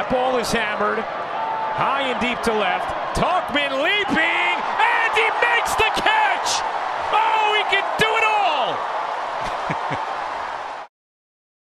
That ball is hammered high and deep to left. Tauchman leaping, and he makes the catch! Oh, he can do it all!